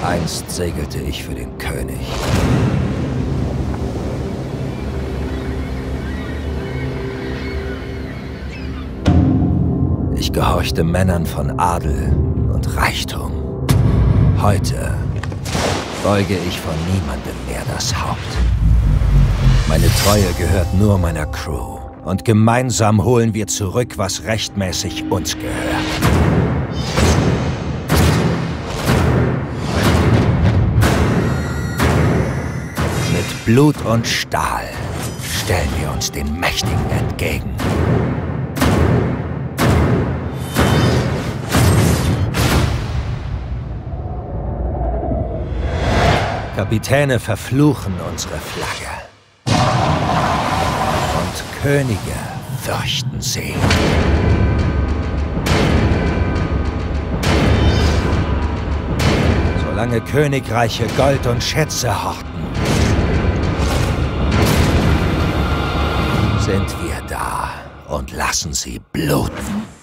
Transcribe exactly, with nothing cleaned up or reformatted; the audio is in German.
Einst segelte ich für den König. Ich gehorchte Männern von Adel und Reichtum. Heute beuge ich von niemandem mehr das Haupt. Meine Treue gehört nur meiner Crew. Und gemeinsam holen wir zurück, was rechtmäßig uns gehört. Mit Blut und Stahl stellen wir uns den Mächtigen entgegen. Kapitäne verfluchen unsere Flagge. Und Könige fürchten sie. Solange Königreiche Gold und Schätze horten, sind wir da und lassen sie bluten.